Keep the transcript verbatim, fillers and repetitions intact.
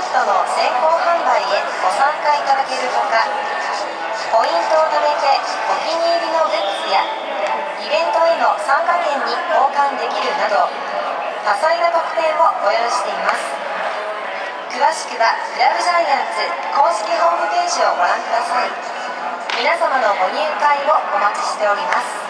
トの先行販売へご参加いただけるほか、ポイントを貯めてお気に入りのグッズやイベントへの参加券に交換できるなど多彩な特典をご用意しています。詳しくはクラブジャイアンツ公式ホームページをご覧ください。皆様のご入会をお待ちしております。